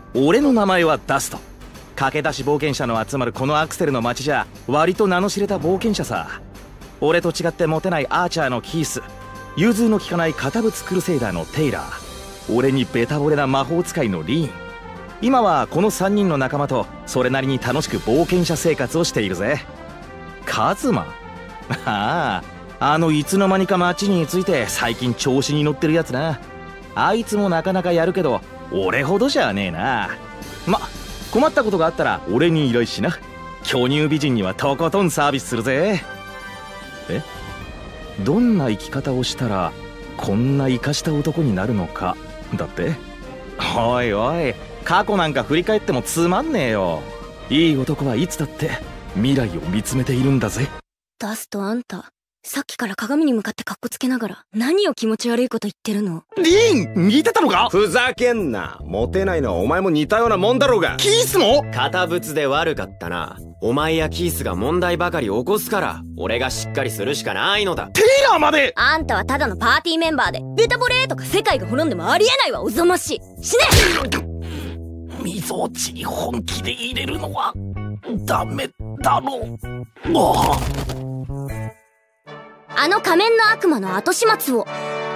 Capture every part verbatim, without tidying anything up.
俺の名前はダスト。駆け出し冒険者の集まるこのアクセルの街じゃ割と名の知れた冒険者さ。俺と違ってモテないアーチャーのキース、融通の利かない堅物クルセイダーのテイラー、俺にベタ惚れな魔法使いのリーン。今はこのさんにんの仲間とそれなりに楽しく冒険者生活をしているぜ。カズマああ、あのいつの間にか街について最近調子に乗ってるやつな。あいつもなかなかやるけど俺ほどじゃねえな。ま、困ったことがあったら俺に依頼しな。巨乳美人にはとことんサービスするぜ。え、どんな生き方をしたらこんなイカした男になるのかだって。おいおい、過去なんか振り返ってもつまんねえよ。いい男はいつだって未来を見つめているんだぜ。 ダスト、あんたさっきから鏡に向かってカッコつけながら何を気持ち悪いこと言ってるの？ リーン、似てたのか？ ふざけんな。モテないのはお前も似たようなもんだろうが。 キースも？ 堅物で悪かったな。お前やキースが問題ばかり起こすから俺がしっかりするしかないのだ。 テイラーまで。 あんたはただのパーティーメンバーでベタボレーとか世界が滅んでもありえないわ。おぞましい。死ね。 みぞおちに本気で入れるのはダメだろう。おあの仮面の悪魔の後始末を。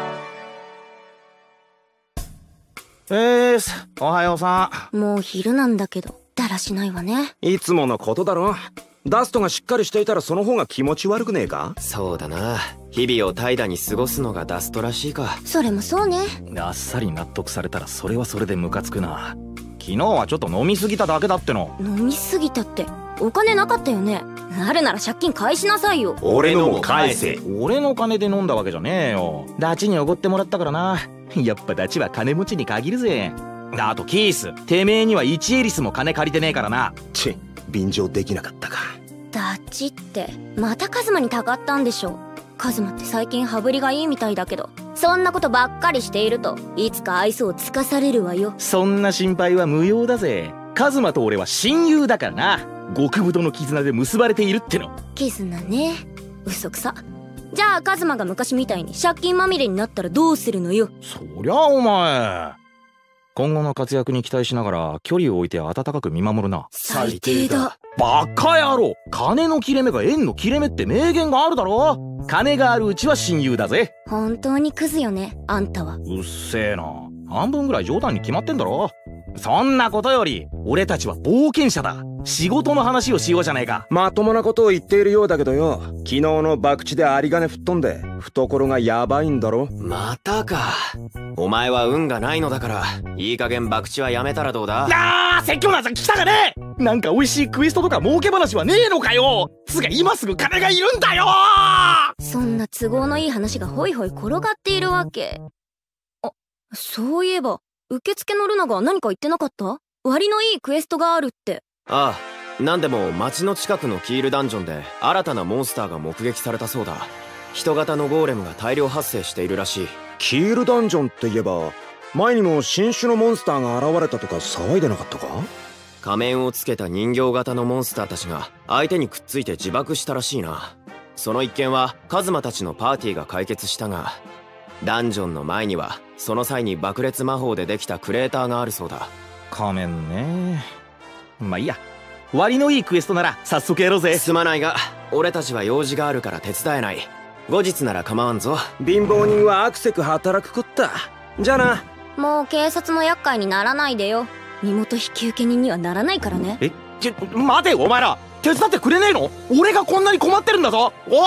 えーす、おはようさん。もう昼なんだけどだらしないわね。 いつものことだろ。ダストがしっかりしていたらその方が気持ち悪くねえか？ そうだな。日々を怠惰に過ごすのがダストらしいか。 それもそうね。 あっさり納得されたらそれはそれでムカつくな。昨日はちょっと飲みすぎただけだっての。 飲みすぎたってお金なかったよね。あるなら借金返しなさいよ。 俺のも返せ。 俺の金で飲んだわけじゃねえよ。ダチにおごってもらったからな。やっぱダチは金持ちに限るぜ。あとキース、てめえにはいちエリスも金借りてねえからな。 チッ、便乗できなかったか。 ダチってまたカズマにたかったんでしょ。カズマって最近羽振りがいいみたいだけど、そんなことばっかりしているといつか愛想をつかされるわよ。 そんな心配は無用だぜ。カズマと俺は親友だからな。極太の絆で結ばれているっての。 絆ね。嘘くさ。じゃあカズマが昔みたいに借金まみれになったらどうするのよ。 そりゃお前今後の活躍に期待しながら距離を置いて温かく見守るな。 最低だ。 バカ野郎、金の切れ目が縁の切れ目って名言があるだろ。金があるうちは親友だぜ。 本当にクズよね、あんたは。 うっせえな。半分ぐらい冗談に決まってんだろ。そんなことより俺たちは冒険者だ。仕事の話をしようじゃねえか。 まともなことを言っているようだけどよ、昨日の博打で有り金吹っ飛んで懐がヤバいんだろ。 またか。お前は運がないのだからいい加減博打はやめたらどうだ。 あー、説教なんざ聞きたかねえ。なんか美味しいクエストとか儲け話はねえのかよ。つが今すぐ金がいるんだよ。 そんな都合のいい話がホイホイ転がっているわけ。あ、そういえば受付のルナが何か言ってなかった？割のいいクエストがあるって。 ああ、なんでも街の近くのキールダンジョンで新たなモンスターが目撃されたそうだ。人型のゴーレムが大量発生しているらしい。 キールダンジョンって言えば前にも新種のモンスターが現れたとか騒いでなかったか？ 仮面をつけた人形型のモンスターたちが相手にくっついて自爆したらしいな。その一件はカズマたちのパーティーが解決したが、ダンジョンの前にはその際に爆裂魔法でできたクレーターがあるそうだ。 仮面ね。まあいいや、割のいいクエストなら早速やろうぜ。 すまないが俺たちは用事があるから手伝えない。後日なら構わんぞ。 貧乏人はアクセク働くこった。じゃあな。 もう警察の厄介にならないでよ。身元引受人にはならないからね。 え、ちょ、待てお前ら、手伝ってくれねえの？俺がこんなに困ってるんだぞ。おい。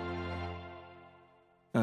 うん。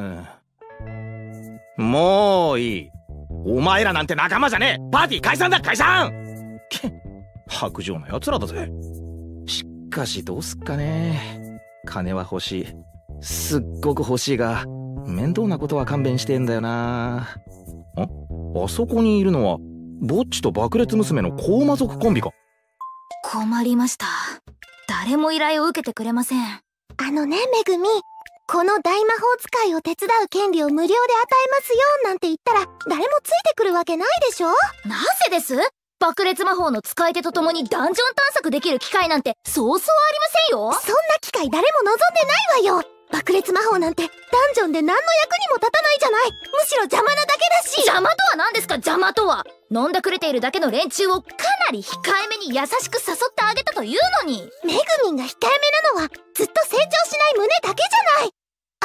もういい。お前らなんて仲間じゃねえ。パーティー解散だ、解散。け、薄情な奴らだぜ。しかしどうすっかね。金は欲しい。すっごく欲しいが面倒なことは勘弁してんだよな。あ、あそこにいるのはボッチと爆裂娘の高魔族コンビか。 困りました。誰も依頼を受けてくれません。 あのね、めぐみ、この大魔法使いを手伝う権利を無料で与えますよなんて言ったら誰もついてくるわけないでしょ。 なぜです？爆裂魔法の使い手と共にダンジョン探索できる機会なんてそうそうありませんよ。 そんな機会誰も望んでないわよ。爆裂魔法なんてダンジョンで何の役にも立たないじゃない。むしろ邪魔なだけだし。 邪魔とは何ですか？邪魔とは飲んだくれているだけの連中をかなり控えめに優しく誘ってあげたというのに。 めぐみんが控えめなのはずっと成長しない胸だけじゃない。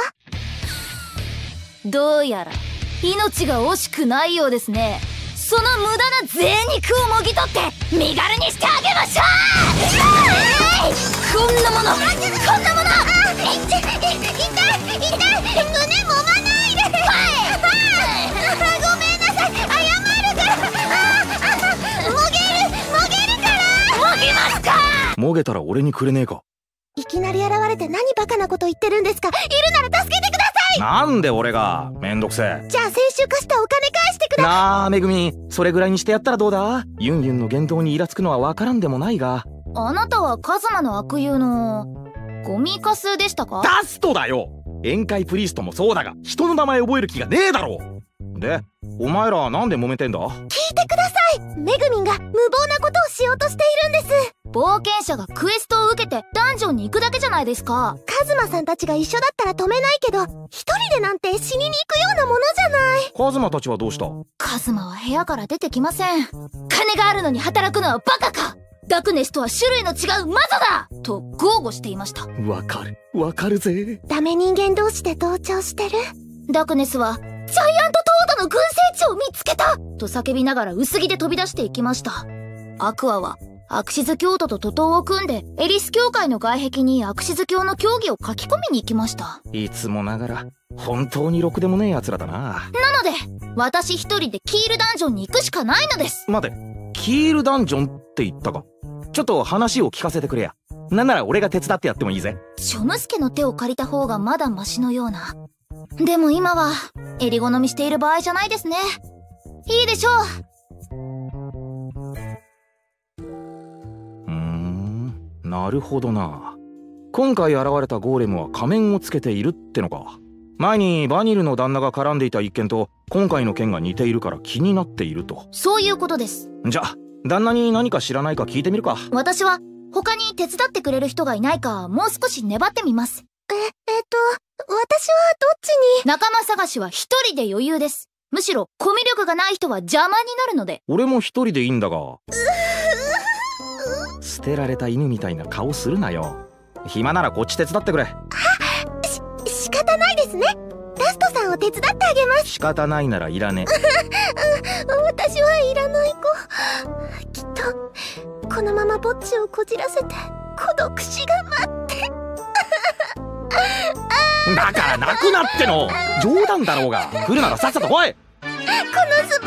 どうやら命が惜しくないようですね。その無駄な贅肉をもぎ取って身軽にしてあげましょう。こんなもの、こんなもの。 痛い痛い痛い、胸揉まないで。ごめんなさい、謝るから。もげるもげるから。 もぎますか。 もげたら俺にくれねえか。 いきなり現れて何バカなこと言ってるんですか。いるなら助けてください。 なんで俺が。めんどくせえ。 じゃあ先週貸したお金返してください。 なあめぐみ、それぐらいにしてやったらどうだ。ユンユンの言動にイラつくのはわからんでもないが。 あなたはカズマの悪友のゴミカスでしたか。 ダストだよ。宴会プリーストもそうだが人の名前覚える気がねえだろ。でお前らなんで揉めてんだ。 聞いてください。めぐみんが無謀なことをしようとしているんです。 冒険者がクエストを受けてダンジョンに行くだけじゃないですか。 カズマさんたちが一緒だったら止めないけど、一人でなんて死にに行くようなものじゃない。 カズマたちはどうした。 カズマは部屋から出てきません。金があるのに働くのはバカか。ダクネスとは種類の違う魔女だと豪語していました。 わかるわかるぜ。 ダメ人間同士で同調してる。 ダクネスはジャイアントトードの群生地を見つけたと叫びながら薄着で飛び出していきました。アクアはアクシズ教徒と徒党を組んでエリス教会の外壁にアクシズ教の教義を書き込みに行きました。 いつもながら本当にろくでもねえ奴らだな。 なので私一人でキールダンジョンに行くしかないのです。 待て、キールダンジョンって言ったか。ちょっと話を聞かせてくれや。なんなら俺が手伝ってやってもいいぜ。 チョムスケの手を借りた方がまだマシのような。でも今は襟好みしている場合じゃないですね。いいでしょう。 うーん、なるほどな。今回現れたゴーレムは仮面をつけているってのか。前にバニルの旦那が絡んでいた一件と今回の件が似ているから気になっていると。 そういうことです。 じゃあ旦那に何か知らないか聞いてみるか。 私は他に手伝ってくれる人がいないかもう少し粘ってみます。 え、えっと、私はどっちに。 仲間探しは一人で余裕です。むしろコミュ力がない人は邪魔になるので。 俺も一人でいいんだが。捨てられた犬みたいな顔するなよ。暇ならこっち手伝ってくれ。 あ、し、仕方ないですね。ラストさんを手伝ってあげます。 仕方ないならいらねえ。私はいらない子。きっとこのままぼっちをこじらせて孤独死が待ってだから泣くなっての。冗談だろうが。来るならさっさと来い。 このズバ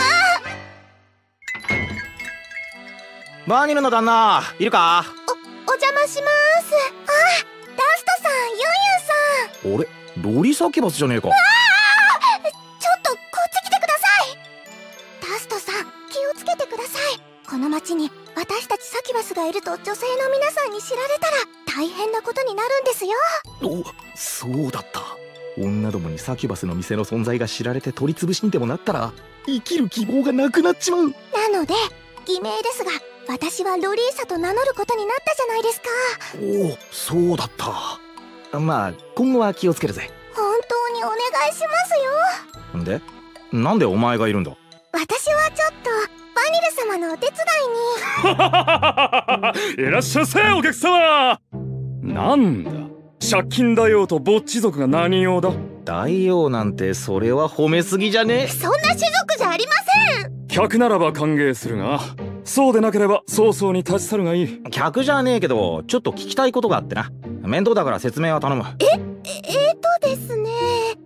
ーバニルの旦那いるか。 お、お邪魔します。あ、ダストさん、ユンユンさん。 俺ロリサキバスじゃねえか。 ああ、ちょっとこっち来てください。ダストさん、気をつけてください。この町に私たちサキバスがいると女性の皆さんに知られたら大変なことになるんですよ。 お、そうだった。女どもにサキュバスの店の存在が知られて取り潰しにでもなったら生きる希望がなくなっちまう。 なので偽名ですが、私はロリーサと名乗ることになったじゃないですか。 おお、そうだった。まあ今後は気をつけるぜ。 本当にお願いしますよ。 で、なんでお前がいるんだ。 私はちょっとバニル様のお手伝いに。 いらっしゃいせお客様。なんだ、借金大王とぼっち族が何用だ。 大王なんてそれは褒めすぎじゃね。 そんな種族じゃありません。 客ならば歓迎するが、そうでなければ早々に立ち去るがいい。 客じゃねえけどちょっと聞きたいことがあってな。面倒だから説明は頼む。 え、え、えーとですね。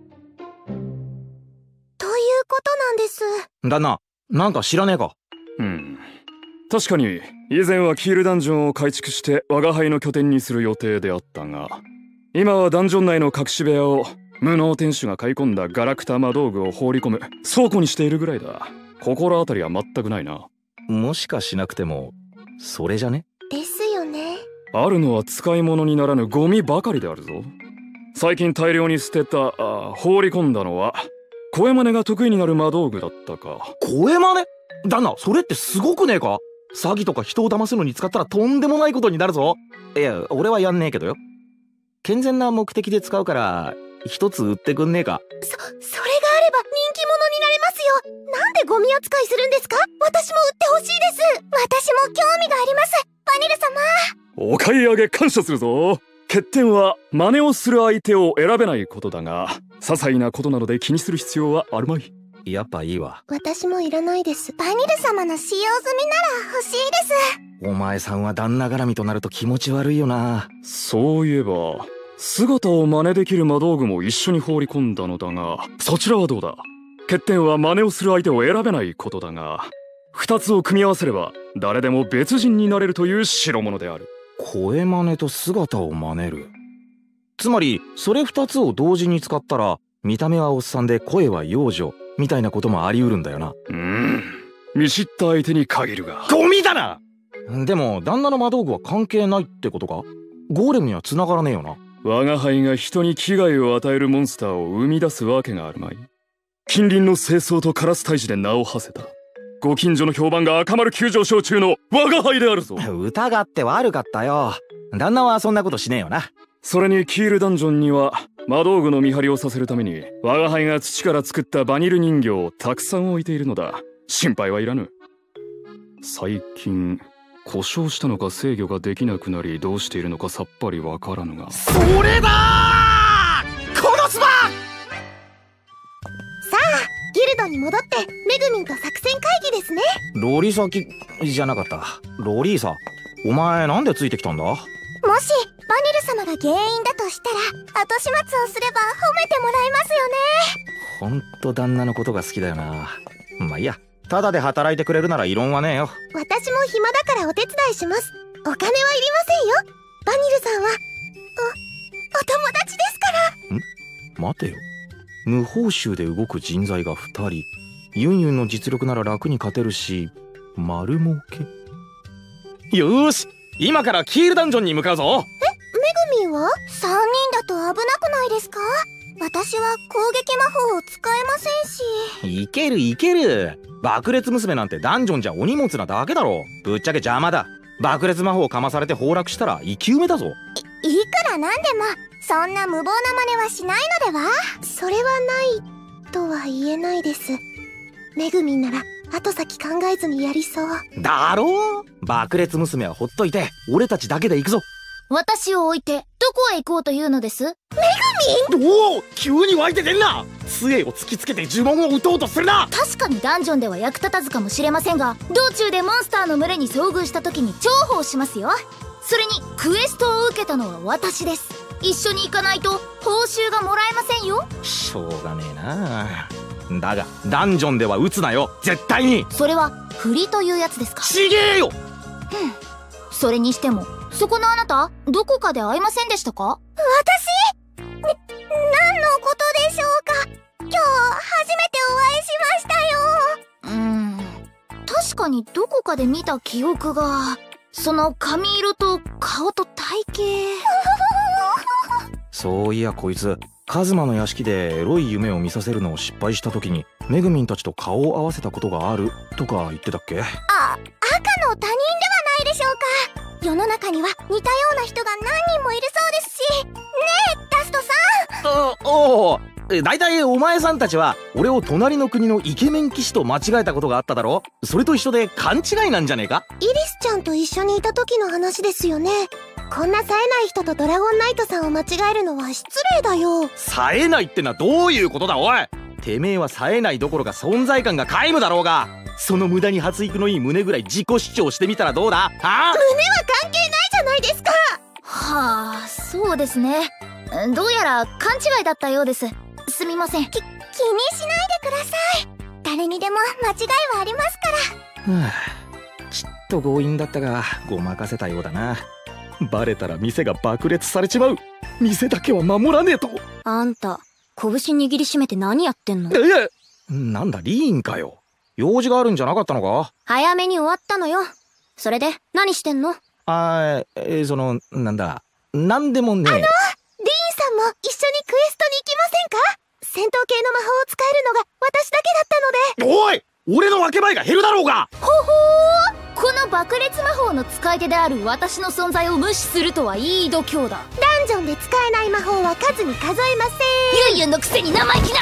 ということなんです。 旦那、なんか知らねえか。 うん、確かに以前はキールダンジョンを改築して我が輩の拠点にする予定であったが、今はダンジョン内の隠し部屋を無能店主が買い込んだガラクタ魔道具を放り込む倉庫にしているぐらいだ。心当たりは全くないな。 もしかしなくてもそれじゃね。 ですよね。 あるのは使い物にならぬゴミばかりであるぞ。最近大量に捨てた、あ、放り込んだのは声真似が得意になる魔道具だったか。 声真似？旦那、それってすごくねえか。詐欺とか人を騙すのに使ったらとんでもないことになるぞ。いや、俺はやんねえけどよ。健全な目的で使うから一つ売ってくんねえか。 そ、それがれば人気者になれますよ。なんでゴミ扱いするんですか？私も売ってほしいです。私も興味があります、バニル様。 お買い上げ感謝するぞ。欠点は真似をする相手を選べないことだが、些細なことなので気にする必要はあるまい。 やっぱいいわ。 私もいらないです。バニル様の使用済みなら欲しいです。 お前さんは旦那絡みとなると気持ち悪いよな。 そういえば姿を真似できる魔道具も一緒に放り込んだのだが、そちらはどうだ？欠点は真似をする相手を選べないことだが、二つを組み合わせれば誰でも別人になれるという代物である。 声真似と姿を真似る。つまりそれ二つを同時に使ったら、見た目はおっさんで声は幼女みたいなこともあり得るんだよな。 うーん、見知った相手に限るが。 ゴミだな。でも旦那の魔道具は関係ないってことか？ゴーレムには繋がらねえよな。 我が輩が人に危害を与えるモンスターを生み出すわけがあるまい。近隣の清掃とカラス退治で名を馳せたご近所の評判が赤丸急上昇中の我が輩であるぞ。 疑って悪かったよ。旦那はそんなことしねえよな。 それにキールダンジョンには魔道具の見張りをさせるために我が輩が土から作ったバニル人形をたくさん置いているのだ。心配はいらぬ。最近故障したのか制御ができなくなりどうしているのかさっぱりわからぬが。 それだー！殺すば！ さあ、ギルドに戻ってメグミンと作戦会議ですね。 ロリサキじゃなかった。ロリーサ、お前なんでついてきたんだ？ もしバニル様が原因だとしたら後始末をすれば褒めてもらえますよね。 ほんと旦那のことが好きだよな。まあいいや、ただで働いてくれるなら異論はねえよ。 私も暇だからお手伝いします。お金はいりませんよ。バニルさんはおお友達ですから。 ん？待てよ、無報酬で動く人材がふたり。ユンユンの実力なら楽に勝てるし、丸儲け。よーし、今からキールダンジョンに向かうぞ。 え、メグミンはさんにんだと危なくないですか？私は攻撃魔法を使えませんし。 いけるいける。爆裂娘なんてダンジョンじゃお荷物なだけだろ。ぶっちゃけ邪魔だ。爆裂魔法かまされて崩落したら生き埋めだぞ。 いいくらなんでもそんな無謀な真似はしないのでは？それはないとは言えないです。メグミンなら後先考えずにやりそうだろう。爆裂娘はほっといて俺たちだけで行くぞ。 私を置いてどこへ行こうというのです？ メグミン！ おお、急に湧いて出んな。杖を突きつけて呪文を打とうとするな。 確かにダンジョンでは役立たずかもしれませんが、道中でモンスターの群れに遭遇した時に重宝しますよ。それにクエストを受けたのは私です。一緒に行かないと報酬がもらえませんよ。 しょうがねえな。だがダンジョンでは撃つなよ、絶対に。 それは振りというやつですか？ ちげえよ。 それにしてもそこのあなたどこかで会いませんでしたか？ 私？ね、何のことでしょうか？今日初めてお会いしましたよ。 うーん、確かにどこかで見た記憶が。その髪色と顔と体型そういやこいつカズマの屋敷でエロい夢を見させるのを失敗した時にメグミンたちと顔を合わせたことがあるとか言ってたっけ？ あ、赤の他人ではないでしょうか。世の中には似たような人が何人もいるそうですし。ねえタストさん。おお、だいたいお前さんたちは俺を隣の国のイケメン騎士と間違えたことがあっただろ。それと一緒で勘違いなんじゃねえか？ イリスちゃんと一緒にいた時の話ですよね。こんな冴えない人とドラゴンナイトさんを間違えるのは失礼だよ。 冴えないってのはどういうことだおい。てめえは冴えないどころか存在感が皆無だろうが、その無駄に発育のいい胸ぐらい自己主張してみたらどうだ？はあ？ 胸は関係ないじゃないですか。 はあ、そうですね。どうやら勘違いだったようです。すみません。 き、気にしないでください。誰にでも間違いはありますから。 はあ、ちっと強引だったがごまかせたようだな。バレたら店が爆裂されちまう。店だけは守らねえと。 あんた拳握りしめて何やってんの？ いや、なんだリーンかよ。用事があるんじゃなかったのか？ 早めに終わったのよ。それで何してんの？ あー、えー、そのなんだ、なんでもねえ。 あのリーンさんも一緒にクエストに行きませんか？戦闘系の魔法を使えるのが私だけだったので。 おい、俺の分け前が減るだろうが。 ほほー、この爆裂魔法の使い手である私の存在を無視するとはいい度胸だ。 ダンジョンで使えない魔法は数に数えません。 ユンユンのくせに生意気な。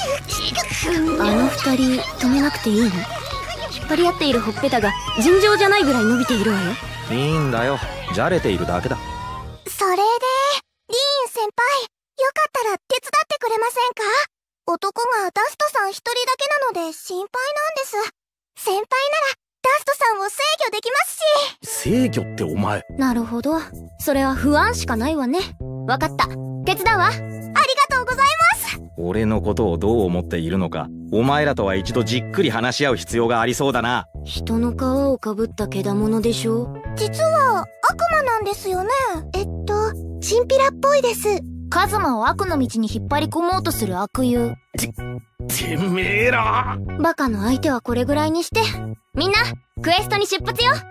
あの二人止めなくていいの？引っ張り合っているほっぺたが尋常じゃないぐらい伸びているわよ。 いいんだよ、じゃれているだけだ。 それでリーン先輩、よかったら手伝ってくれませんか？男がダストさん一人だけなので心配なんです。先輩ならダストさんを制御できますし。 制御ってお前。 なるほど、それは不安しかないわね。わかった、手伝うわ。 ありがとうございます。 俺のことをどう思っているのか、お前らとは一度じっくり話し合う必要がありそうだな。 人の皮をかぶったけだものでしょ。 実は悪魔なんですよね。えっとチンピラっぽいです。 カズマを悪の道に引っ張り込もうとする悪友。 て、てめえら。 バカの相手はこれぐらいにして、みんなクエストに出発よ。はい、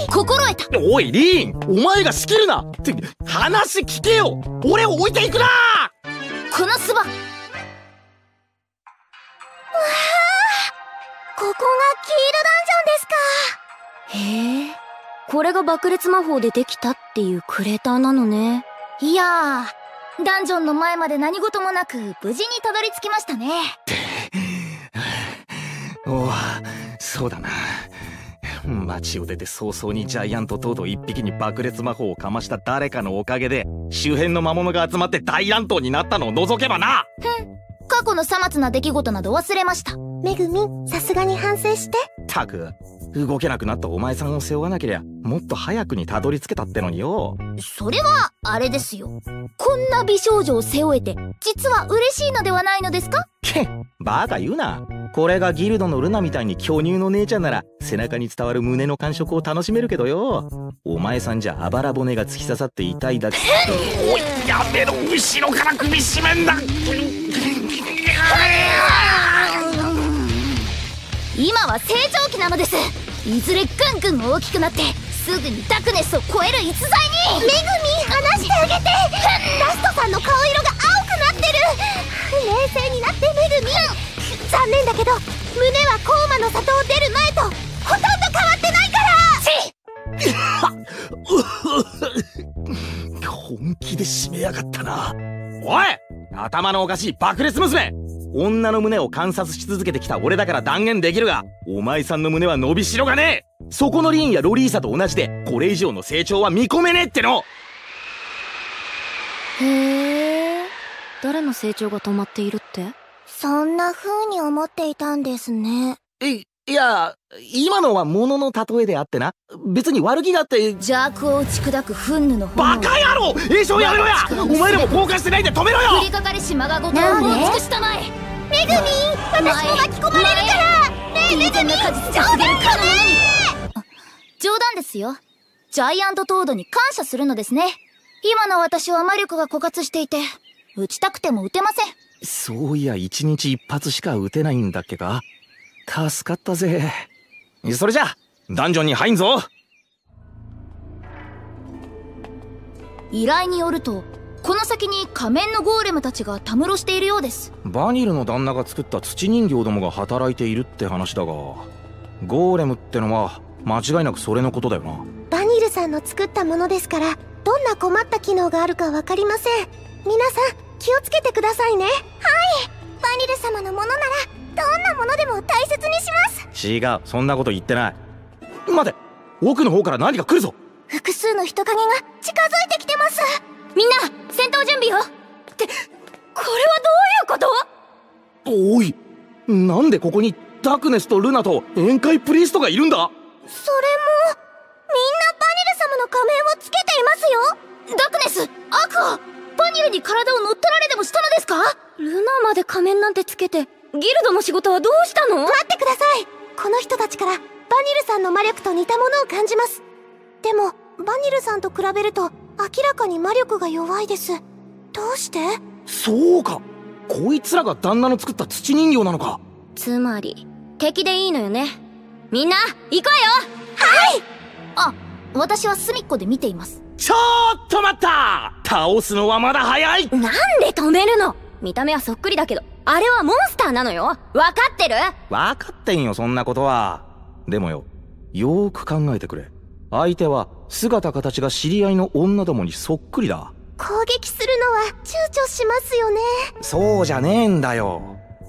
心得た。 おいリーン、お前が仕切るなって、話聞けよ。俺を置いていくな。 このスバ。わあ、 ここがキールダンジョンですか。 へえ、これが爆裂魔法でできたっていうクレーターなのね。 いやー、ダンジョンの前まで何事もなく無事にたどり着きましたね。 おお、そうだな。街を出て早々にジャイアントトード一匹に爆裂魔法をかました誰かのおかげで周辺の魔物が集まって大乱闘になったのを除けばな。 ふん、過去のさまつな出来事など忘れました。 めぐみ、さすがに反省して。 たく、動けなくなったお前さんを背負わなけりゃもっと早くにたどり着けたってのによ。 それはあれですよ、こんな美少女を背負えて実は嬉しいのではないのですか？ けっ、バカ言うな。これがギルドのルナみたいに巨乳の姉ちゃんなら背中に伝わる胸の感触を楽しめるけどよ。お前さんじゃあばら骨が突き刺さって痛いだけ。おい、やめろ、後ろから首絞めんだ。 今は成長期なのです。いずれぐんぐん大きくなってすぐにダクネスを超える逸材に。 めぐみ、離してあげて。ダストさんの顔色が青くなってる。冷静になってめぐみ。残念だけど胸はコーマの里を出る前とほとんど変わってないから。 本気で締めやがったな。おい、頭のおかしい爆裂娘。女の胸を観察し続けてきた俺だから断言できるが、お前さんの胸は伸びしろがねえ。そこのリーンやロリーサと同じでこれ以上の成長は見込めねえっての。 へえ、誰の成長が止まっているって？ そんな風に思っていたんですね。 い、いや、今のは物の例えであってな。別に悪気があって。 邪悪を打ち砕く憤怒の炎。 バカ野郎、栄唱やめろや。お前らも放火してないで止めろよ。 降りかかりしまがごとをもう尽くしたまえ。 めぐみ、私も巻き込まれるから。ねえめぐみ、 果実が過ぎるかのものに。冗談ですよ。ジャイアントトードに感謝するのですね。今の私は魔力が枯渇していて打ちたくても打てません。 そういや、一日一発しか撃てないんだっけか。助かったぜ。それじゃダンジョンに入んぞ。 依頼によるとこの先に仮面のゴーレムたちがたむろしているようです。 バニルの旦那が作った土人形どもが働いているって話だが、ゴーレムってのは間違いなくそれのことだよな。 バニルさんの作ったものですからどんな困った機能があるか分かりません。皆さん気をつけてくださいね。はい、バニル様のものならどんなものでも大切にします。 違う、そんなこと言ってない。待て、奥の方から何か来るぞ。 複数の人影が近づいてきてます。 みんな戦闘準備よ。ってこれはどういうこと？ おい、なんでここにダクネスとルナと宴会プリーストがいるんだ？ それもみんなバニル様の仮面をつけていますよ。 ダクネス、アクア、バニルに体を乗っ取られでもしたのですか？ ルナまで仮面なんてつけてギルドの仕事はどうしたの？ 待ってください。この人たちからバニルさんの魔力と似たものを感じます。でもバニルさんと比べると明らかに魔力が弱いです。どうして？ そうか、こいつらが旦那の作った土人形なのか。 つまり敵でいいのよね。みんな行こうよ。 はい。 あ、私は隅っこで見ています。 ちょっと待った、倒すのはまだ早い。 なんで止めるの？見た目はそっくりだけどあれはモンスターなのよ。分かってる？ 分かってんよ、そんなことは。でもよ、よーく考えてくれ。相手は姿形が知り合いの女どもにそっくりだ。 攻撃するのは躊躇しますよね。 そうじゃねえんだよ。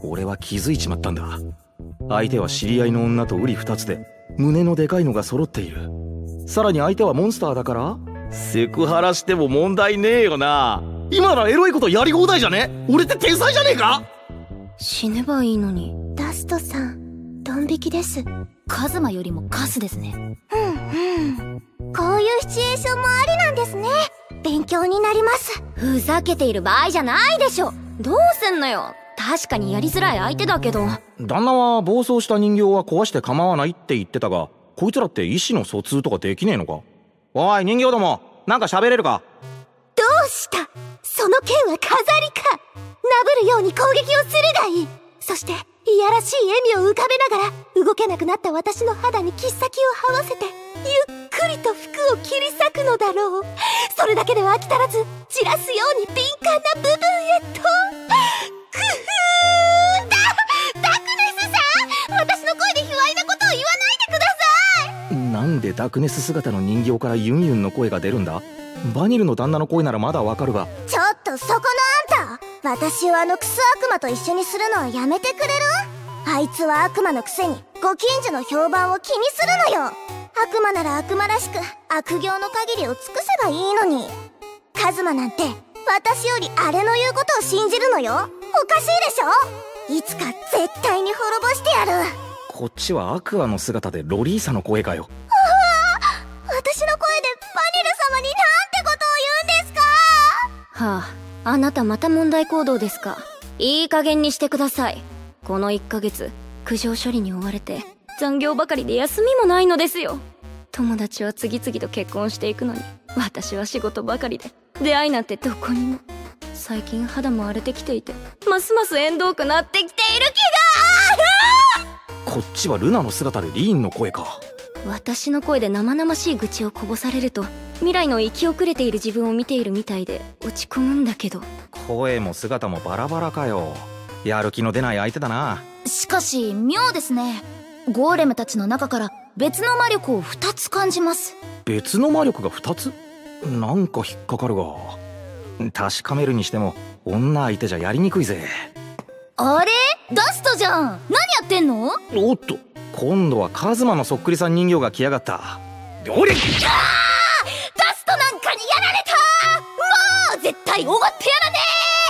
俺は気づいちまったんだ。相手は知り合いの女と瓜二つで胸のでかいのが揃っている。さらに相手はモンスターだからセクハラしても問題ねえよな。今ならエロいことやり放題じゃね？俺って天才じゃねえか？ 死ねばいいのに。 ダストさん、ドン引きです。 カズマよりもカスですね。 うんうん。こういうシチュエーションもありなんですね。勉強になります。 ふざけている場合じゃないでしょ。どうすんのよ。確かにやりづらい相手だけど。 旦那は暴走した人形は壊して構わないって言ってたが、こいつらって意思の疎通とかできねえのか？おい人形ども、なんか喋れるか？ どうした？その剣は飾りか？なぶるように攻撃をするがいい。そしていやらしい笑みを浮かべながら動けなくなった私の肌に切っ先を這わせてゆっくりと服を切り裂くのだろう。それだけでは飽き足らず、散らすように敏感な部分へと。くふーだダクネスさん、私の声で卑猥なことを言わないでください。 なんでダクネス姿の人形からユンユンの声が出るんだ？バニルの旦那の声ならまだわかるが。 ちょっとそこのあんた、私をあのクソ悪魔と一緒にするのはやめてくれる？あいつは悪魔のくせにご近所の評判を気にするのよ。悪魔なら悪魔らしく悪行の限りを尽くせばいいのに。カズマなんて私よりあれの言うことを信じるのよ。おかしいでしょ？いつか絶対に滅ぼしてやる。 こっちはアクアの姿でロリーサの声かよ。 私の声でバニル様になんてことを言うんですか？ はあ、あなたまた問題行動ですか？いい加減にしてください。このいっかげつ苦情処理に追われて残業ばかりで休みもないのですよ。友達は次々と結婚していくのに、私は仕事ばかりで出会いなんてどこにも。最近肌も荒れてきていて、ますます縁遠くなってきている気が。 こっちはルナの姿でリーンの声か。 私の声で生々しい愚痴をこぼされると、未来の生き遅れている自分を見ているみたいで落ち込むんだけど。 声も姿もバラバラかよ。やる気の出ない相手だな。 しかし妙ですね。ゴーレムたちの中から別の魔力をふたつ感じます。 別の魔力がふたつ？なんか引っかかるが。確かめるにしても女相手じゃやりにくいぜ。 あれ？ダストじゃん。何やってんの？ おっと、今度はカズマのそっくりさん人形が来やがった。おりゃ！ ダストなんかにやられた！もう絶対終わってやらね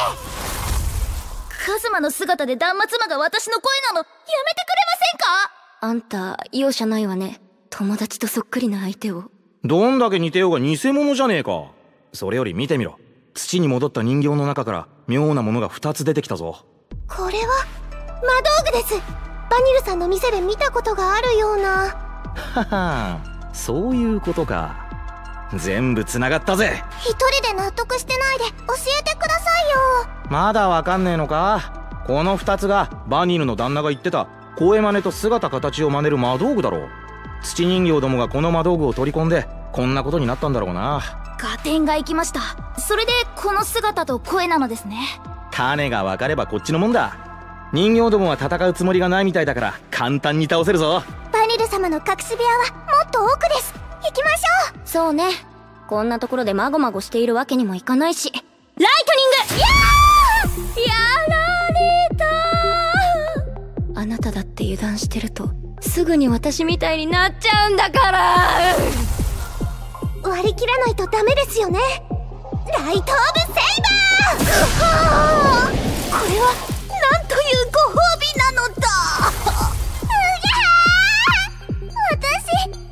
え！カズマの姿で断末魔が私の声なのやめてくれませんか？ あんた容赦ないわね。友達とそっくりな相手を。 どんだけ似てようが偽物じゃねえか。それより見てみろ。土に戻った人形の中から妙なものがふたつ出てきたぞ。 これは魔道具です。バニルさんの店で見たことがあるような。 はは、そういうことか。全部つながったぜ。 一人で納得してないで教えてくださいよ。 まだわかんねえのか？このふたつがバニルの旦那が言ってた声真似と姿形を真似る魔道具だろう。土人形どもがこの魔道具を取り込んでこんなことになったんだろうな。 合点がいきました。それでこの姿と声なのですね。 種が分かればこっちのもんだ。人形どもは戦うつもりがないみたいだから簡単に倒せるぞ。 バニル様の隠し部屋はもっと奥です。行きましょう。 そうね。こんなところでまごまごしているわけにもいかないし。ライトニング！いやー！やられた！あなただって油断してるとすぐに私みたいになっちゃうんだから。 割り切らないとダメですよね。ライトオブセイバー！これはなんというご褒美なのだ。うぎゃー！私女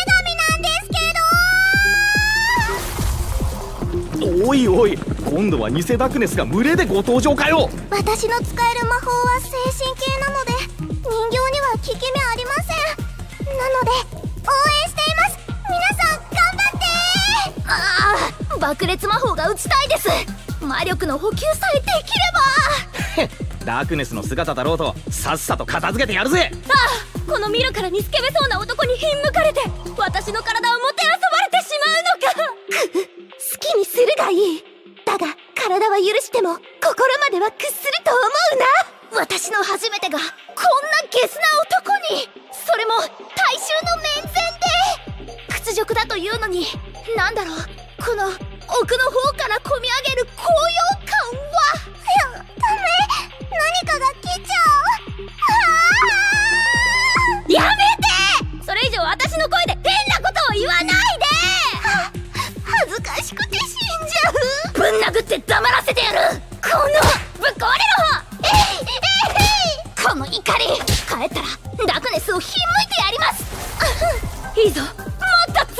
神なんですけど。 おいおい、今度は偽ダクネスが群れでご登場かよ。 私の使える魔法は精神系なので人形には効き目ありません。なので応援しています。皆さん頑張って。 ああ、爆裂魔法が打ちたいです。魔力の補給さえできれば。ダークネスの姿だろうとさっさと片付けてやるぜ。 ああ、この見るからにスケベそうな男にひんむかれて私の体をもてあそばれてしまうのか。 好きにするがいい。だが体は許しても心までは屈すると思うな。 私の初めてがこんなゲスな男に、それも大衆の面前で。屈辱だというのに、なんだろう、この奥の方からこみ上げる高揚感は。 いや、ダメ。何かが来ちゃいいぞ、もっと強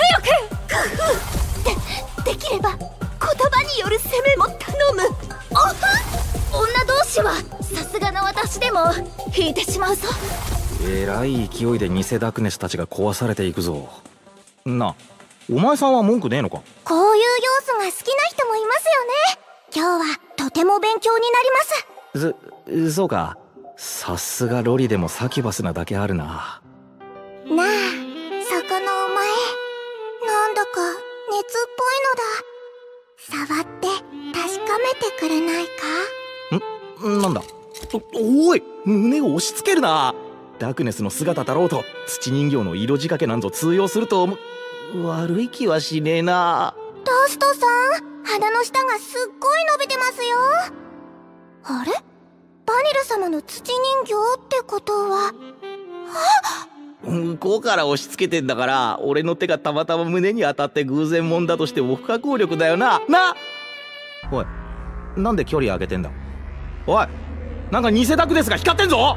くで、できれば言葉による攻めも頼む。 女同士はさすがの私でも引いてしまうぞ。 えらい勢いで偽ダークネスたちが壊されていくぞ。なあ、お前さんは文句ねえのか？ こういう要素が好きな人もいますよね。今日はとても勉強になります。 そ、そうか。さすがロリでもサキュバスなだけあるな。 なあ、そこのお前、なんだか熱っぽいのだ。触って確かめてくれないか？ ん？なんだ？お、おい、胸を押し付けるな。ダークネスの姿だろうと土人形の色仕掛けなんぞ通用すると思う。悪い気はしねえな。 ダストさん、鼻の下がすっごい伸びてますよ。あれ？バニル様の土人形ってことは、 向こうから押し付けてんだから、俺の手がたまたま胸に当たって偶然もんだとしても不可抗力だよな。な！おい、なんで距離上げてんだ？おい、なんか偽ダクネスが光ってんぞ。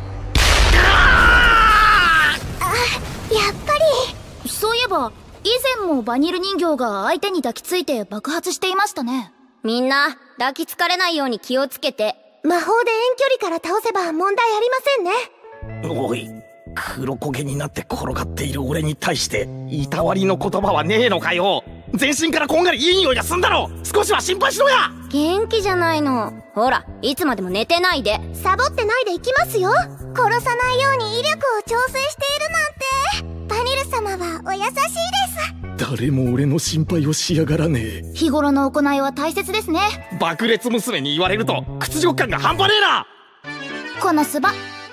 やっぱり。そういえば以前もバニル人形が相手に抱きついて爆発していましたね。 みんな抱きつかれないように気をつけて。 魔法で遠距離から倒せば問題ありませんね。 おい、黒焦げになって転がっている俺に対していたわりの言葉はねえのかよ。全身からこんがりいい匂いがすんだろ。少しは心配しろや。 元気じゃないの。ほら、いつまでも寝てないで。 サボってないでいきますよ。殺さないように威力を調整しているなんて。バニル様はお優しいです。 誰も俺の心配をしやがらねえ。 日頃の行いは大切ですね。 爆裂娘に言われると屈辱感が半端ねえな。 このスバ、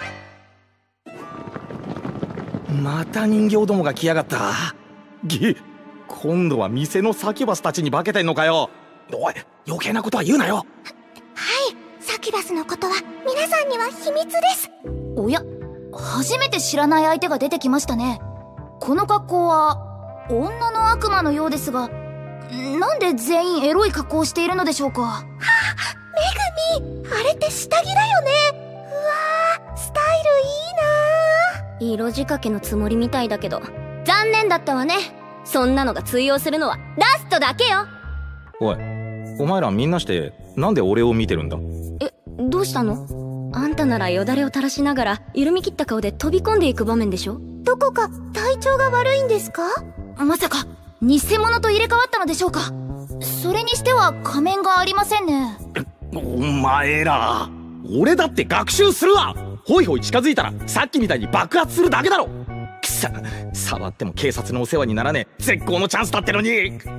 また人形どもが来やがった。げ、今度は店のサキュバスたちに化けてんのかよ。おい、余計なことは言うなよ。 はい、サキュバスのことは皆さんには秘密です。 おや、初めて知らない相手が出てきましたね。この格好は女の悪魔のようですが、なんで全員エロい格好をしているのでしょうか。はあ、 めぐみ、あれって下着だよね。うわー、スタイルいいな。 色仕掛けのつもりみたいだけど残念だったわね。そんなのが通用するのはラストだけよ。 おい、お前らみんなしてなんで俺を見てるんだ？ え、どうしたの？あんたならよだれを垂らしながら緩み切った顔で飛び込んでいく場面でしょ？ どこか体調が悪いんですか？ まさか偽物と入れ替わったのでしょうか。それにしては仮面がありませんね。 お前ら、俺だって学習するわ。ホイホイ近づいたらさっきみたいに爆発するだけだろ。くさ、触っても警察のお世話にならねえ絶好のチャンスだってのに。く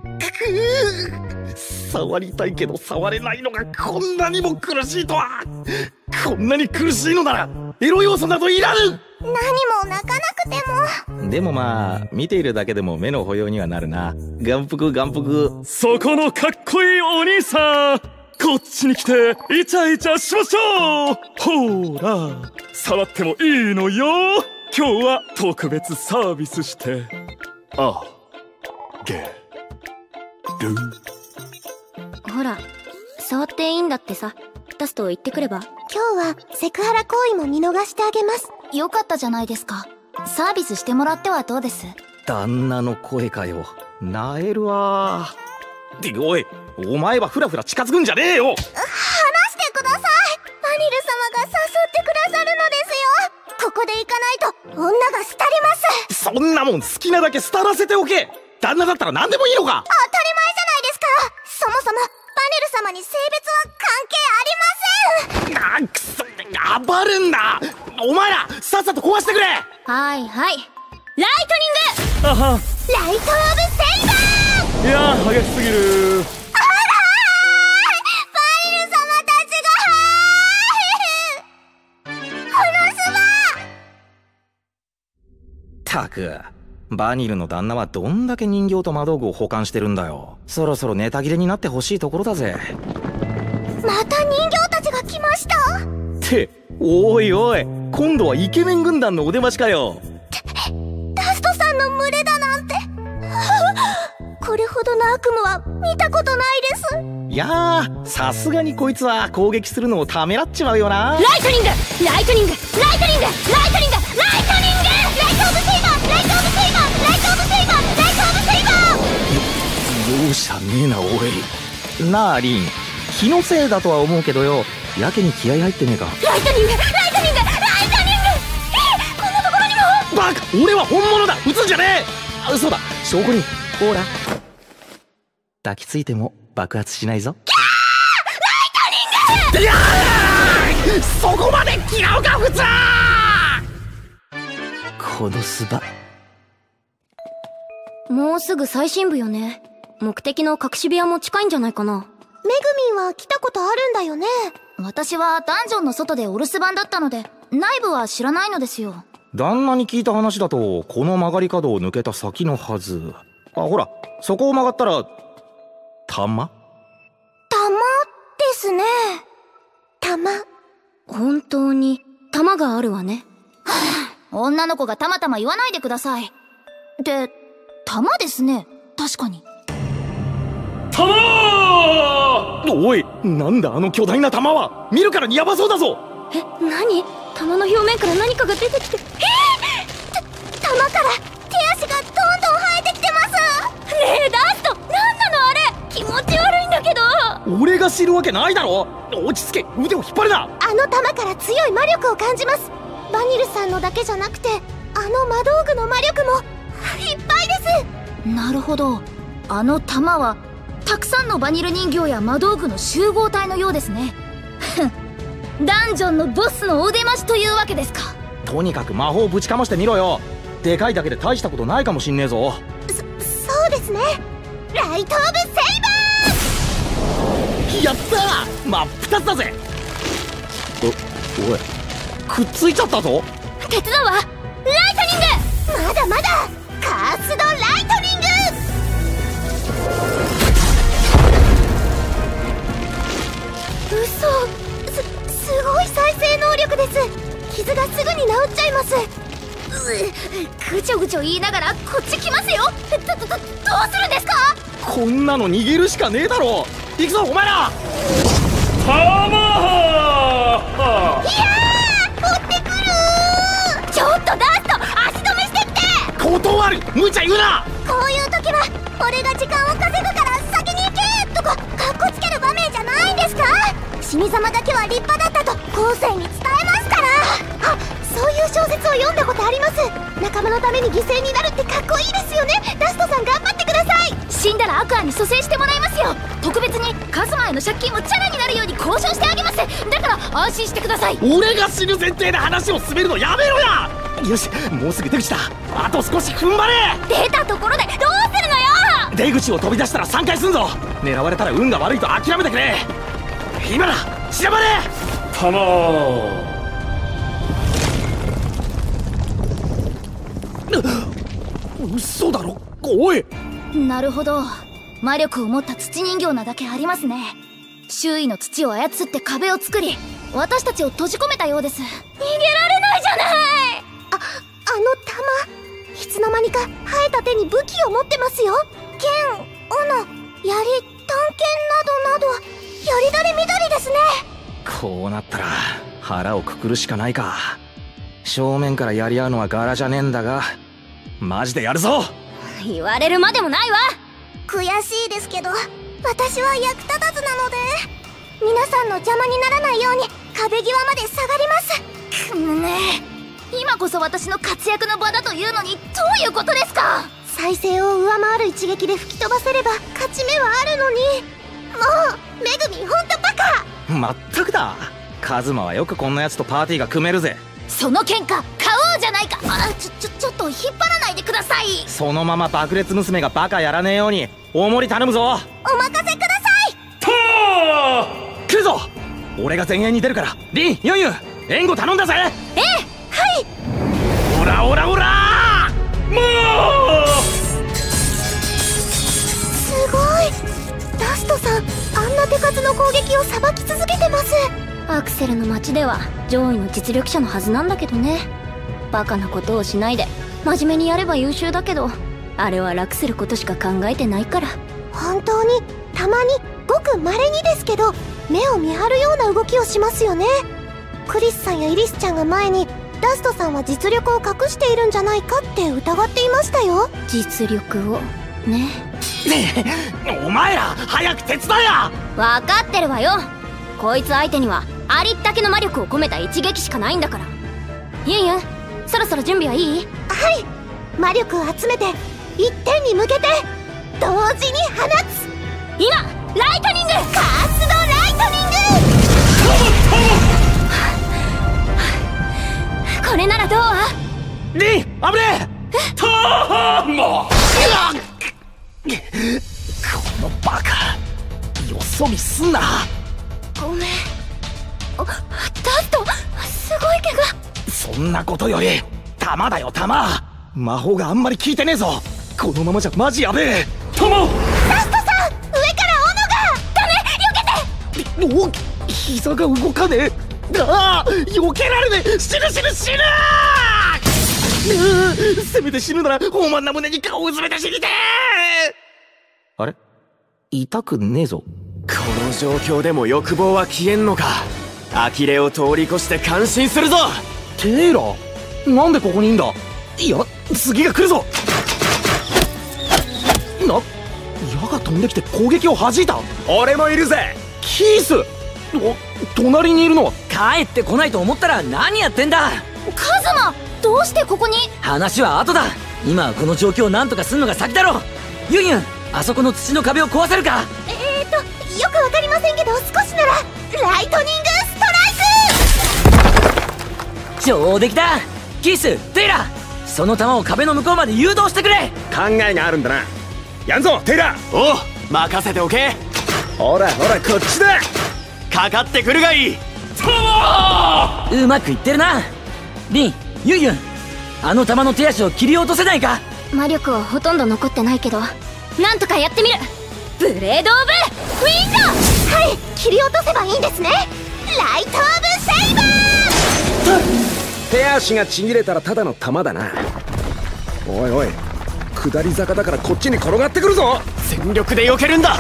触りたいけど触れないのがこんなにも苦しいとは。こんなに苦しいのならエロ要素などいらぬ。 何も泣かなくても。 でもまあ見ているだけでも目の保養にはなるな。眼福眼福。 そこのかっこいいお兄さん、こっちに来てイチャイチャしましょう。ほーら、触ってもいいのよ。今日は特別サービスして。あげる。 ほら、触っていいんだってさ。ダスト言ってくれば。 今日はセクハラ行為も見逃してあげます。 よかったじゃないですか。サービスしてもらってはどうです？ 旦那の声かよ。なえるわ。っておい、お前はフラフラ近づくんじゃねえよ。 話してください。バニル様が誘ってくださるのですよ。ここで行かないと女が廃れます。 そんなもん好きなだけ廃らせておけ。旦那だったら何でもいいのか。 当たり前じゃないですか。そもそもバニル様に性別は関係ありません。 あ、くそ、暴るんだ。お前らさっさと壊してくれ。 はいはい、ライトニング。 あは、 ライトオブセイバー。 いやー激しすぎる。 あらー、バニル様たちがこのスバー。 たく、バニルの旦那はどんだけ人形と魔道具を保管してるんだよ。そろそろネタ切れになってほしいところだぜ。 また人形たちが来ました。 って、おいおい、今度はイケメン軍団のお出ましかよ。 ダストさんの群れだなんて。これほどの悪夢は見たことないです。 いやー、さすがにこいつは攻撃するのをためらっちまうよな。 ライトニング、ライトニング、ライトニング、ライトニング、ライトニング、ライトオブセイバー。 ねえなおい。なあリン、気のせいだとは思うけどよ、やけに気合入ってねえか。 ライトニングライトニングライトニングえこんなところにも。 バカ、俺は本物だ、撃つんじゃねえ。あ、そうだ、証拠にほら、抱きついても爆発しないぞ。キャー、ライトニング。いやー、そこまで嫌うか普通。このスバ、 もうすぐ最深部よね。目的の隠し部屋も近いんじゃないかな。 めぐみんは来たことあるんだよね。 私はダンジョンの外でお留守番だったので内部は知らないのですよ。 旦那に聞いた話だとこの曲がり角を抜けた先のはず。あ、ほら、そこを曲がったら玉玉ですね。玉。 本当に玉があるわね。 女の子がたまたま言わないでください。で、玉ですね、確かに。 玉ー！おい、なんだあの巨大な玉は。見るからにヤバそうだぞ。 え、何？玉の表面から何かが出てきて。えー、た玉から手足がどんどん生えてきてます。 ねえダスト、なんなのあれ。気持ち悪いんだけど。 俺が知るわけないだろ。落ち着け、腕を引っ張るな。 あの玉から強い魔力を感じます。バニルさんのだけじゃなくて、あの魔道具の魔力もいっぱいです。 なるほど、あの玉はたくさんのバニル人形や魔道具の集合体のようですね。ダンジョンのボスのお出ましというわけですか。 とにかく魔法ぶちかましてみろよ。でかいだけで大したことないかもしんねえぞ。 そ、そうですね。ライトオブセイバー。やったー、真っ二つだぜ。お、おい、くっついちゃったぞ。 手伝うわ。ライトニング。 まだまだカースドライトニング。嘘、す、すごい再生能力です。傷がすぐに治っちゃいます。 うぐちょぐちょ言いながらこっち来ますよ。ど、ど、ど、どうするんですか。 こんなの逃げるしかねえだろ。行くぞお前ら。 タマー。 いやー、追ってくる。 ちょっとダスト、足止めしてきて。 断る、無茶言うな。 こういう時は俺が時間を稼ぐから先に行けとかカッコつける場面じゃないんですか。死に様だけは立派だったと後世に伝えますから。あ、そういう小説を読んだことあります。仲間のために犠牲になるってかっこいいですよね。ダストさん頑張ってください。 死んだらアクアに蘇生してもらいますよ。特別にカズマへの借金をチャラになるように交渉してあげます。だから安心してください。 俺が死ぬ前提で話を進めるのやめろや。よし、もうすぐ出口だ。あと少し踏ん張れ。 出たところでどうするのよ。 出口を飛び出したらさんかいすんぞ。狙われたら運が悪いと諦めてくれ。今だ、散らばれ。 タマー。 嘘だろ。おい。 なるほど、魔力を持った土人形なだけありますね。周囲の土を操って壁を作り私たちを閉じ込めたようです。 逃げられないじゃない。 あ、あの玉、いつの間にか生えた手に武器を持ってますよ。剣、斧、槍、短剣などなど、やりだれみどりですね。 こうなったら腹をくくるしかないか。正面からやり合うのは柄じゃねえんだが、マジでやるぞ。 言われるまでもないわ。 悔しいですけど私は役立たずなので、皆さんの邪魔にならないように壁際まで下がります。 くんねえ、今こそ私の活躍の場だというのにどういうことですか。 再生を上回る一撃で吹き飛ばせれば勝ち目はあるのに。もうめぐみほんとバカ。 まったくだ。カズマはよくこんなやつとパーティーが組めるぜ。 その喧嘩買おうじゃないか。あ、ちょちょちょっと引っ張らないでください。 そのまま爆裂娘がバカやらねえように大盛り頼むぞ。 お任せください。 ター。 来るぞ。俺が前衛に出るからリン、ユンユン援護頼んだぜ。 ええ、はい。 オラオラオラー。もうすごい。ダストさん、あんな手数の攻撃をさばき続けてます。 アクセルの街では上位の実力者のはずなんだけどね。バカなことをしないで真面目にやれば優秀だけど、あれは楽することしか考えてないから。 本当にたまにごく稀にですけど目を見張るような動きをしますよね。クリスさんやイリスちゃんが前にダストさんは実力を隠しているんじゃないかって疑っていましたよ。 実力をね。 お前ら早く手伝えや。 分かってるわよ。こいつ相手にはありったけの魔力を込めた一撃しかないんだから。ユンユン、そろそろ準備はいい？ はい。魔力を集めて一点に向けて同時に放つ。 今ライトニング、 カーストライトニング。これならどう？ リン、危ねえ。ターンもこのバカ、よそ見すんな。 ごめん。あ、ダスト、すごい怪我。 そんなことより弾だよ、弾。魔法があんまり効いてねえぞ。このままじゃマジやべえ。弾。 ダストさん、上から斧が。ダメ、避けて。 お、膝が動かねえ。ああ、避けられねえ。死ぬ死ぬ死ぬ。せめて死ぬなら豊満な胸に顔をうずめて死にてえ。あれ、痛くねえぞ。 この状況でも欲望は消えんのか。呆れを通り越して感心するぞ。 テイラー、なんでここにいんだ。いや、次が来るぞ。な、矢が飛んできて攻撃を弾いた。 俺もいるぜ。 キース。お、隣にいるのは。 帰ってこないと思ったら何やってんだ。 カズマ、どうしてここに？ 話は後だ。今はこの状況を何とかすんのが先だろ。ユンユン、あそこの土の壁を壊せるか。 えーと、よくわかりませんけど、少しならライトニングストライク。 上出来だ。キース、テイラー、その球を壁の向こうまで誘導してくれ。 考えがあるんだな。やんぞテイラー。 おう、任せておけ。 ほらほら、こっちだ。 かかってくるがいい。 うまくいってるな。リン、ユンユン、あの球の手足を切り落とせないか。 魔力はほとんど残ってないけど、なんとかやってみる。ブレード・オブ・ウィンド。 はい、切り落とせばいいんですね。ライト・オブ・セイバー。 手足がちぎれたらただの弾だな。おいおい、下り坂だからこっちに転がってくるぞ。 全力で避けるんだ。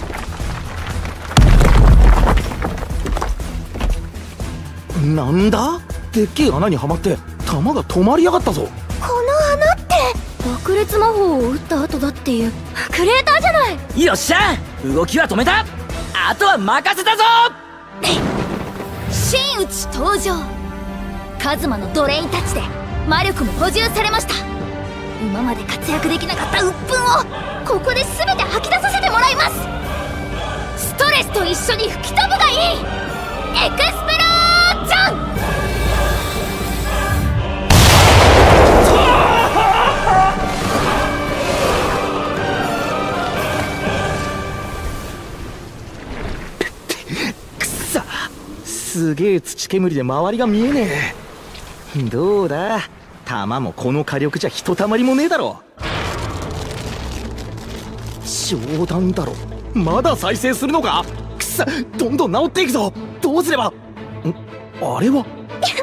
なんだ、でっけえ穴にはまって弾が止まりやがったぞ。 この穴って爆裂魔法を打った後だっていうクレーターじゃない。 よっしゃ、動きは止めた。あとは任せたぞ。 真打ち登場。カズマのドレインタッチで魔力も補充されました。今まで活躍できなかった鬱憤をここで全て吐き出させてもらいます。ストレスと一緒に吹き飛ぶがいい。エクスプロージョン。 くっさ、すげえ土煙で周りが見えねえ。どうだ、弾もこの火力じゃひとたまりもねえだろ。冗談だろ、まだ再生するのか。くっさ、どんどん治っていくぞ。どうすれば。ん、あれは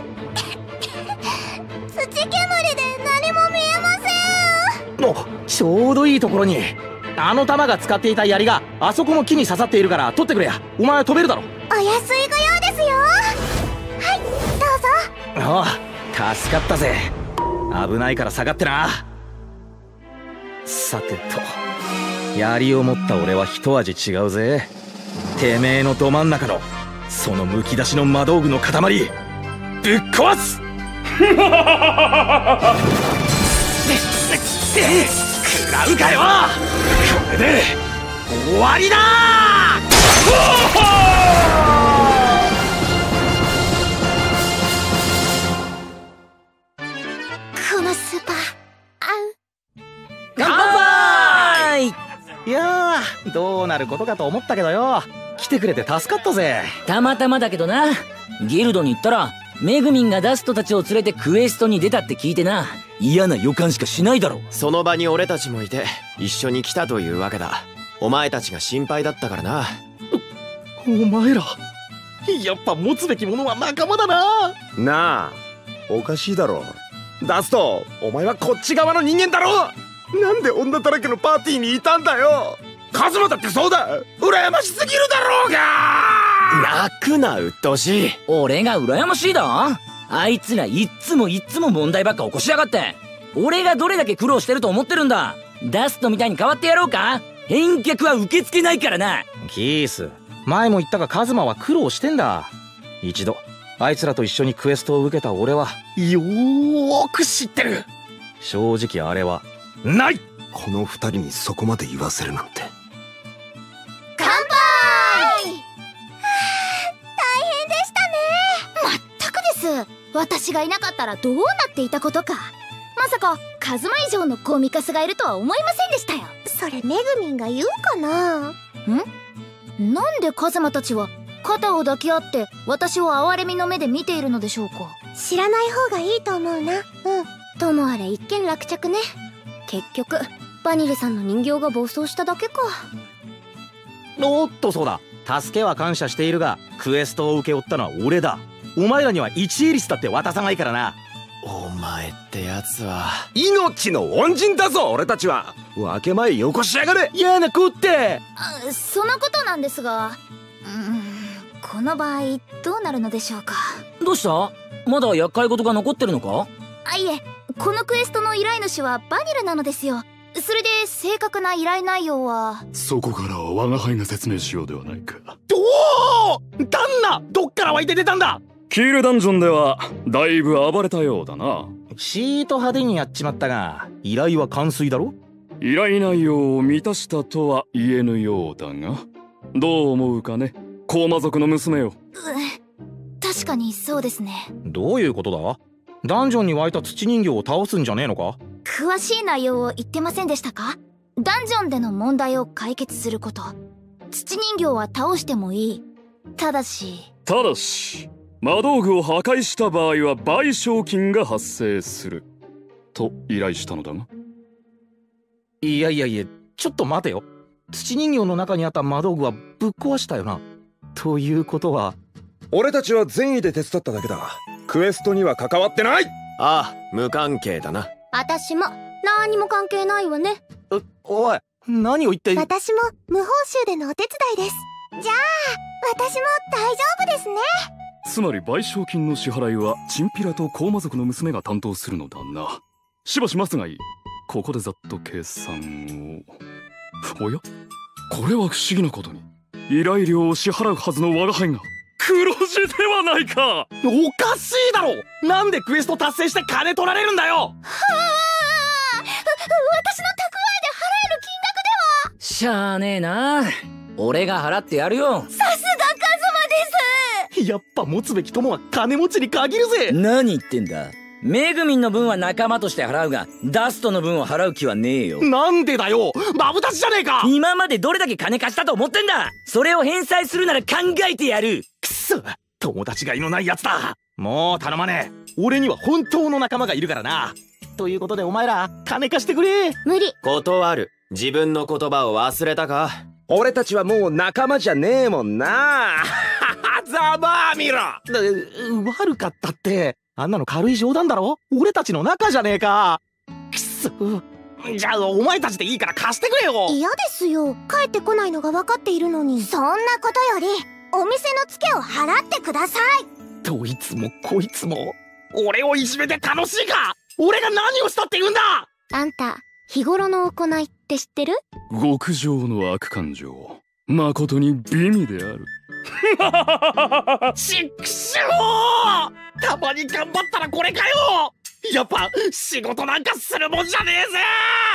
土煙で何も見えません。 お、ちょうどいいところに。あの弾が使っていた槍があそこの木に刺さっているから取ってくれや。お前は飛べるだろ。 お安いご用ですよ。はい、どうぞ。 ああ、助かったぜ。危ないから下がってな。さてと、槍を持った俺は一味違うぜ。てめえのど真ん中のそのむき出しの魔道具の塊ぶっ壊す。食らうかよ。これで終わりだ。 このスーパー合う。 乾杯。 いやー、どうなることかと思ったけどよ、来てくれて助かったぜ。 たまたまだけどな。ギルドに行ったらメグミンがダストたちを連れてクエストに出たって聞いてな。嫌な予感しかしないだろ。 その場に俺たちもいて一緒に来たというわけだ。お前たちが心配だったからな。 お前らやっぱ持つべきものは仲間だな。 なあ、おかしいだろ。ダスト、お前はこっち側の人間だろ。なんで女だらけのパーティーにいたんだよ。カズマだってそうだ。羨ましすぎるだろうが。 泣くな、うっとうしい。 俺が羨ましいだ。あいつらいっつもいっつも問題ばっか起こしやがって。俺がどれだけ苦労してると思ってるんだ。ダストみたいに変わってやろうか。 返却は受け付けないからな。 キース、前も言ったがカズマは苦労してんだ。一度あいつらと一緒にクエストを受けた俺はよーく知ってる。正直あれはない。 この二人にそこまで言わせるなんて。 乾杯。大変でしたね。まったくです。私がいなかったらどうなっていたことか。まさかカズマ以上のゴミカスがいるとは思いませんでしたよ。 それめぐみんが言うかな。 ん？なんでカズマたちは肩を抱き合って私を哀れみの目で見ているのでしょうか。 知らない方がいいと思うな。うん。 ともあれ一件落着ね。結局バニルさんの人形が暴走しただけか。 おっと、そうだ、助けは感謝しているがクエストを請け負ったのは俺だ。お前らにはいちエリスだって渡さないからな。 お前ってやつは命の恩人だぞ俺たちは。分け前よこしやがれ。 嫌な子って。 あ、そのことなんですが、うーん、この場合どうなるのでしょうか。 どうした？まだ厄介事が残ってるのか？ あ、いえ、このクエストの依頼主はバニルなのですよ。それで正確な依頼内容は。 そこからは我が輩が説明しようではないか。 どう旦那、どっから湧いて出たんだ。 キールダンジョンではだいぶ暴れたようだな。 シート派手にやっちまったが依頼は完遂だろ。 依頼内容を満たしたとは言えぬようだが、どう思うかね、高魔族の娘よ。 う確かにそうですね。 どういうことだ。ダンジョンに湧いた土人形を倒すんじゃねえのか。 詳しい内容を言ってませんでしたか。ダンジョンでの問題を解決すること。土人形は倒してもいい。ただしただし魔道具を破壊した場合は賠償金が発生すると依頼したのだが。 いやいやいや、ちょっと待てよ。土人形の中にあった魔道具はぶっ壊したよな。ということは俺たちは善意で手伝っただけだ。クエストには関わってない。 ああ、無関係だな。 私も何にも関係ないわね。 うおい、何を言って私も無報酬でのお手伝いです。じゃあ私も大丈夫ですね。 つまり賠償金の支払いはチンピラと高魔族の娘が担当するのだな。しばし待つがいい。ここでざっと計算を。おや、これは不思議なことに依頼料を支払うはずの我が輩が黒字ではないか。 おかしいだろ。なんでクエスト達成して金取られるんだよ。はあ、 私の蓄えで払える金額では。 しゃあねえな、俺が払ってやるよ。 さすがカズマです。 やっぱ持つべき友は金持ちに限るぜ。 何言ってんだ。メグミンの分は仲間として払うがダストの分を払う気はねえよ。 なんでだよ、マブダチじゃねえか。 今までどれだけ金貸したと思ってんだ。それを返済するなら考えてやる。 くそ、友達がいのないやつだ。もう頼まねえ。俺には本当の仲間がいるからな。ということでお前ら金貸してくれ。 無理。 断る。自分の言葉を忘れたか。 俺たちはもう仲間じゃねえもんな。ざまあみろ。 悪かったって、あんなの軽い冗談だろ。俺たちの仲じゃねえか。くそ。じゃあお前たちでいいから貸してくれよ。 嫌ですよ。帰ってこないのが分かっているのに。そんなことよりお店のツケを払ってください。 どいつもこいつも俺をいじめて楽しいか。俺が何をしたって言うんだ。 あんた日頃の行いって知ってる？ 極上の悪感情、誠に美味である。 ちくしょう。たまに頑張ったらこれかよ。やっぱ仕事なんかするもんじゃねえぜ。